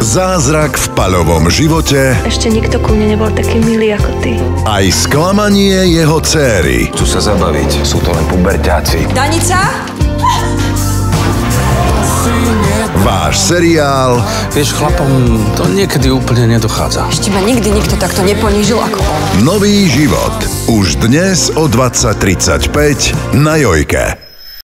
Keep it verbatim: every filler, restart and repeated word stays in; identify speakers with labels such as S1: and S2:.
S1: Zázrak v Paľovom živote.
S2: Ešte nikto ku mne nebol taký milý ako ty.
S1: Aj sklamanie jeho dcéry.
S3: Chcú sa zabaviť, sú to len puberťáci.
S4: Danica?
S1: Váš seriál
S3: Vieš, chlapom to niekedy úplne nedochádza.
S4: Ešte ma nikdy nikto takto neponížil ako on.
S1: Nový život. Už dnes o dvadsať tridsaťpäť na Jojke.